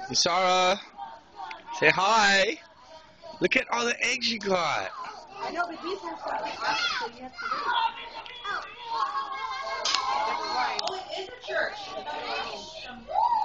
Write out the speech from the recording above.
Sarah, say hi. Look at all the eggs you got. I know, but these have stuff on it, so you have to wait. That's why. Oh, it is a church.